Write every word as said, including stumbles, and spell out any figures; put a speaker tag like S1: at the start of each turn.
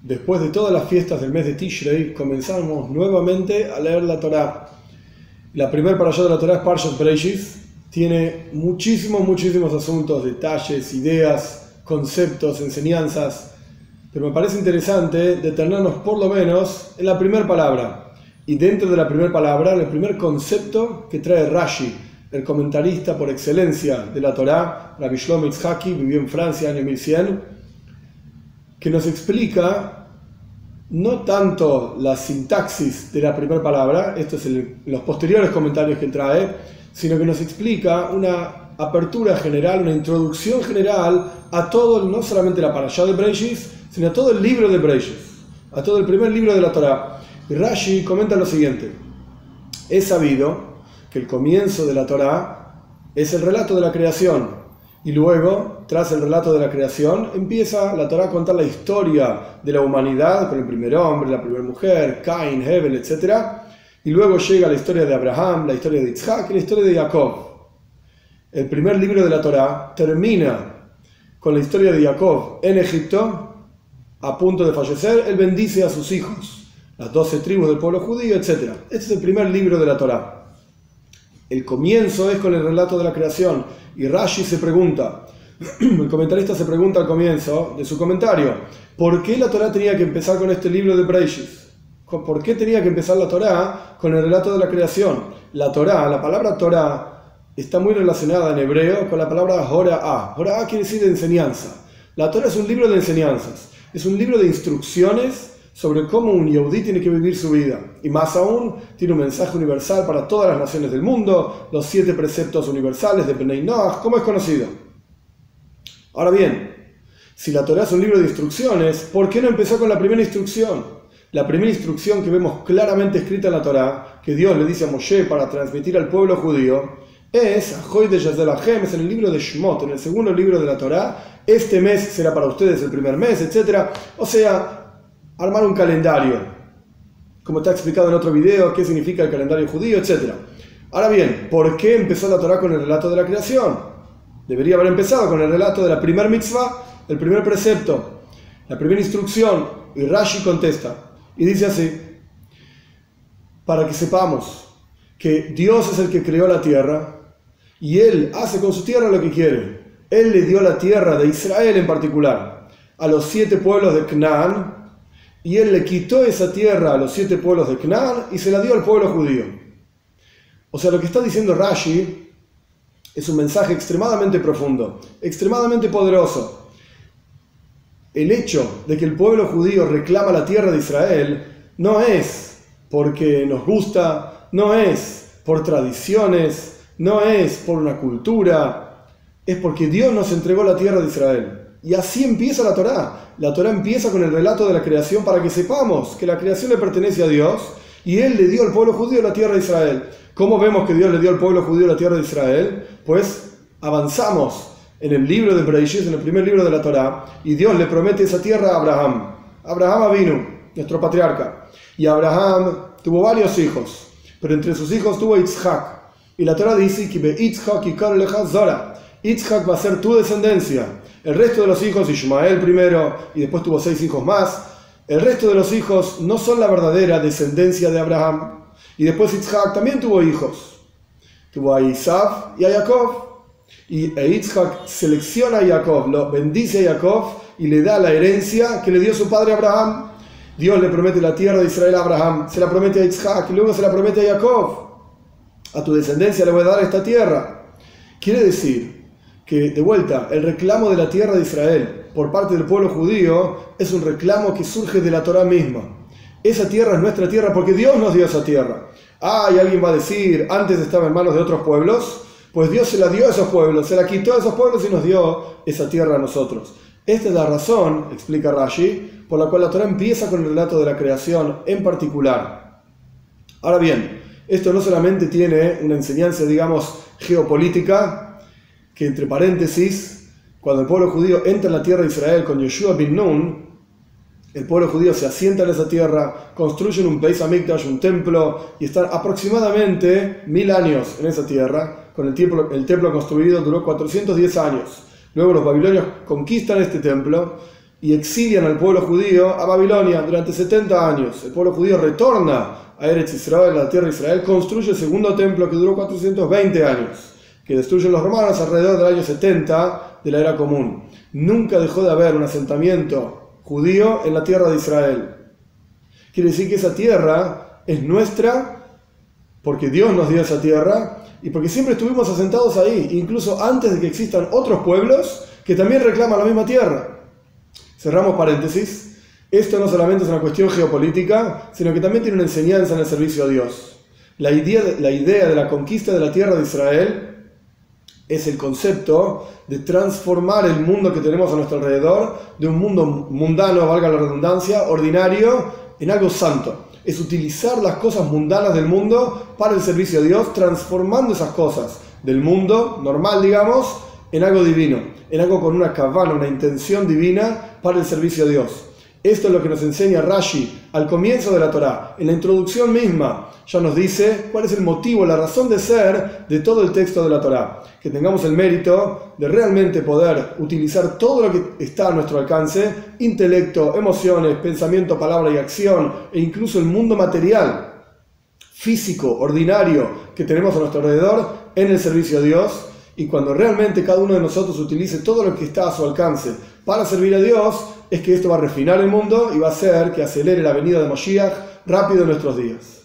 S1: después de todas las fiestas del mes de Tishrei, comenzamos nuevamente a leer la Torá. La primera parashá de la Torá es Parshat Bereishis. Tiene muchísimos, muchísimos asuntos, detalles, ideas, conceptos, enseñanzas. Pero me parece interesante detenernos por lo menos en la primera palabra. Y dentro de la primera palabra, en el primer concepto que trae Rashi, el comentarista por excelencia de la Torá, Rabbi Shlomo Yitzhaki, vivió en Francia, año mil cien, que nos explica no tanto la sintaxis de la primera palabra, esto es en los posteriores comentarios que trae, sino que nos explica una apertura general, una introducción general a todo, no solamente la parashá de Bereishis, sino a todo el libro de Bereishis, a todo el primer libro de la Torá. Y Rashi comenta lo siguiente: es sabido que el comienzo de la Torá es el relato de la creación, y luego, tras el relato de la creación, empieza la Torá a contar la historia de la humanidad con el primer hombre, la primera mujer, Caín, Hebel, etcétera. Y luego llega la historia de Abraham, la historia de Isaac y la historia de Jacob. El primer libro de la Torá termina con la historia de Jacob en Egipto, a punto de fallecer. Él bendice a sus hijos, las doce tribus del pueblo judío, etcétera. Este es el primer libro de la Torá. El comienzo es con el relato de la creación. Y Rashi se pregunta, el comentarista se pregunta al comienzo de su comentario, ¿por qué la Torá tenía que empezar con este libro de Bereishis? ¿Por qué tenía que empezar la Torá con el relato de la creación? La Torá, la palabra Torá, está muy relacionada en hebreo con la palabra Hora'á. Hora'á quiere decir enseñanza. La Torá es un libro de enseñanzas, es un libro de instrucciones sobre cómo un yehudí tiene que vivir su vida. Y más aún, tiene un mensaje universal para todas las naciones del mundo, los siete preceptos universales de Bnei Noach, como es conocido. Ahora bien, si la Torá es un libro de instrucciones, ¿por qué no empezó con la primera instrucción? La primera instrucción que vemos claramente escrita en la Torá, que Dios le dice a Moshe para transmitir al pueblo judío, es Ahoy de Yazelachem, es en el libro de Shemot, en el segundo libro de la Torá. Este mes será para ustedes el primer mes, etcétera. O sea, armar un calendario, como está explicado en otro video, qué significa el calendario judío, etcétera. Ahora bien, ¿por qué empezó la Torá con el relato de la creación? Debería haber empezado con el relato de la primer mitzvah, el primer precepto, la primera instrucción. Y Rashi contesta, y dice así: para que sepamos que Dios es el que creó la tierra, y Él hace con su tierra lo que quiere. Él le dio la tierra de Israel en particular a los siete pueblos de Canaán, y Él le quitó esa tierra a los siete pueblos de Canaán y se la dio al pueblo judío. O sea, lo que está diciendo Rashi es un mensaje extremadamente profundo, extremadamente poderoso. El hecho de que el pueblo judío reclama la tierra de Israel no es porque nos gusta, no es por tradiciones, no es por una cultura, es porque Dios nos entregó la tierra de Israel. Y así empieza la Torá. La Torá empieza con el relato de la creación para que sepamos que la creación le pertenece a Dios y Él le dio al pueblo judío la tierra de Israel. ¿Cómo vemos que Dios le dio al pueblo judío la tierra de Israel? Pues avanzamos en el libro de Bereishis, en el primer libro de la Torá, y Dios le promete esa tierra a Abraham. Abraham Avinu, nuestro patriarca. Y Abraham tuvo varios hijos, pero entre sus hijos tuvo Yitzhak. Y la Torá dice que Yitzhak yikar lecha zora. Yitzhak va a ser tu descendencia. El resto de los hijos, Ishmael primero, y después tuvo seis hijos más, el resto de los hijos no son la verdadera descendencia de Abraham. Y después Yitzhak también tuvo hijos. Tuvo a Isaf y a Jacob. Y Yitzhak selecciona a Jacob, lo bendice a Jacob y le da la herencia que le dio su padre Abraham. Dios le promete la tierra de Israel a Abraham, se la promete a Yitzhak y luego se la promete a Jacob. A tu descendencia le voy a dar esta tierra. Quiere decir que, de vuelta, el reclamo de la tierra de Israel por parte del pueblo judío es un reclamo que surge de la Torá misma. Esa tierra es nuestra tierra porque Dios nos dio esa tierra. Ah, y alguien va a decir, antes estaba en manos de otros pueblos, pues Dios se la dio a esos pueblos, se la quitó a esos pueblos y nos dio esa tierra a nosotros. Esta es la razón, explica Rashi, por la cual la Torá empieza con el relato de la creación en particular. Ahora bien, esto no solamente tiene una enseñanza, digamos, geopolítica, que entre paréntesis, cuando el pueblo judío entra en la tierra de Israel con Yoshua bin Nun, el pueblo judío se asienta en esa tierra, construyen un Beis Hamikdash, un templo, y están aproximadamente mil años en esa tierra. Con el templo, el templo construido duró cuatrocientos diez años. Luego los babilonios conquistan este templo y exilian al pueblo judío a Babilonia durante setenta años. El pueblo judío retorna a Eretz Israel, a la tierra de Israel, construye el segundo templo que duró cuatrocientos veinte años, que destruyen los romanos alrededor del año setenta de la era común. Nunca dejó de haber un asentamiento judío en la tierra de Israel. Quiere decir que esa tierra es nuestra porque Dios nos dio esa tierra y porque siempre estuvimos asentados ahí, incluso antes de que existan otros pueblos que también reclaman la misma tierra. Cerramos paréntesis. Esto no solamente es una cuestión geopolítica, sino que también tiene una enseñanza en el servicio a Dios. La idea de la, idea de la conquista de la tierra de Israel es el concepto de transformar el mundo que tenemos a nuestro alrededor de un mundo mundano, valga la redundancia, ordinario, en algo santo. Es utilizar las cosas mundanas del mundo para el servicio a Dios, transformando esas cosas del mundo normal, digamos, en algo divino, en algo con una kavana, una intención divina para el servicio a Dios. Esto es lo que nos enseña Rashi al comienzo de la Torá. En la introducción misma ya nos dice cuál es el motivo, la razón de ser de todo el texto de la Torá. Que tengamos el mérito de realmente poder utilizar todo lo que está a nuestro alcance, intelecto, emociones, pensamiento, palabra y acción, e incluso el mundo material, físico, ordinario que tenemos a nuestro alrededor en el servicio a Dios. Y cuando realmente cada uno de nosotros utilice todo lo que está a su alcance para servir a Dios, es que esto va a refinar el mundo y va a hacer que acelere la venida de Moshiach rápido en nuestros días.